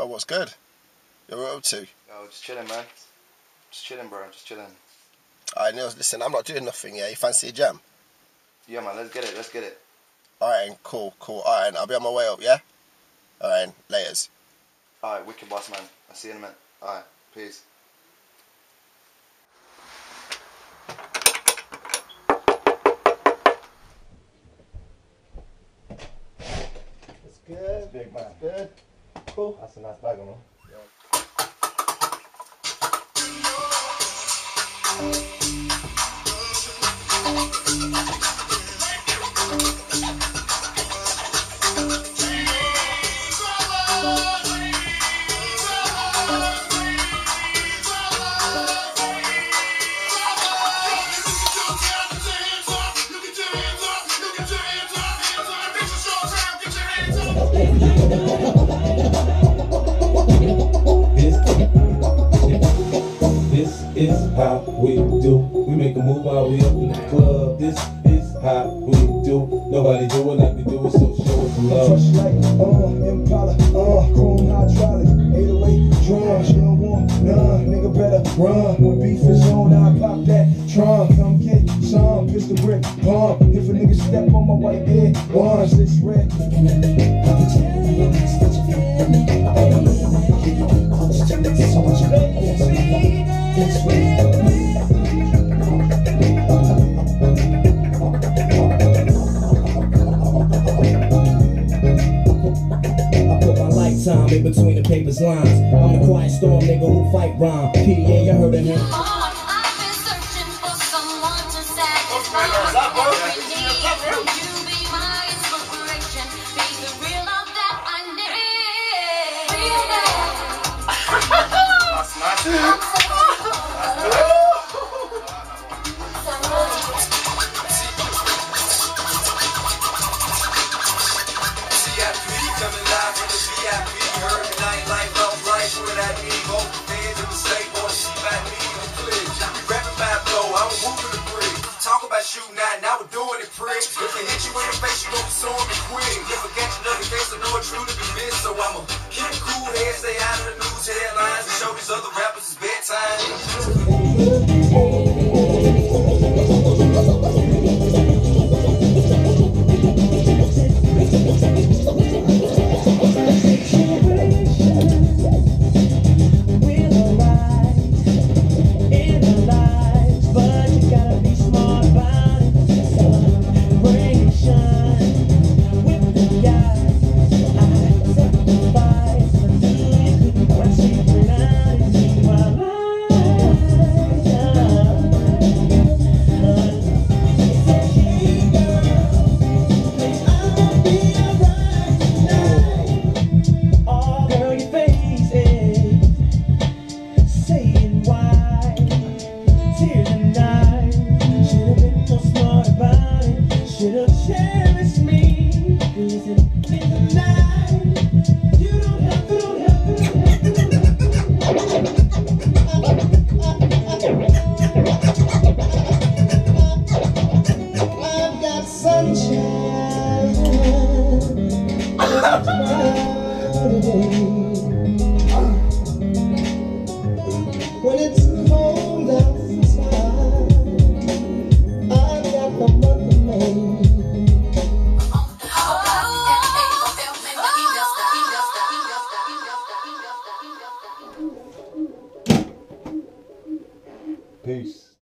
Yo, what's good? Yo, what up to? Yo, just chilling, man. Just chilling, bro. Just chilling. Alright, Niels, listen, I'm not doing nothing, yeah? You fancy a jam? Yeah, man. Let's get it. Let's get it. Alright, cool. Alright, I'll be on my way up, yeah? Alright, laters. Alright, wicked boss, man. I'll see you in a minute. Alright, peace. It's good. Big man. It's good. Cool. That's a nice bag, man. This is how we do. We make a move while we up in the club. This is how we do. Nobody do it like we do it, so show us some love. Fresh like, Impala, chrome hydraulic, 808 drums, you don't want none, nigga better run. When beef is on, I pop that trunk. Come get some, pistol grip, pump. If a nigga step on my white head, once it's red. Time in between the paper's lines. I'm the quiet storm nigga who fight rhyme. PA, you heard of him. I've been searching for someone to satisfy. You be my inspiration. Be the real love that I need. Real love. That's nice. Coming live from the VIP, heard the nightlife, love life, what I need. Both fans in the state wanna see my knee in the clip. Rapping my flow, I'm moving the brick. Talk about shooting out, now we're doing it, prick. If I hit you in the face, you gon' be suing me quick. If I catch another case, I know it's true to be missed. So I'ma keep it cool, head, stay out of the news headlines, and show these other rappers it's bedtime. When it's cold outside, I've got the month of May. Peace.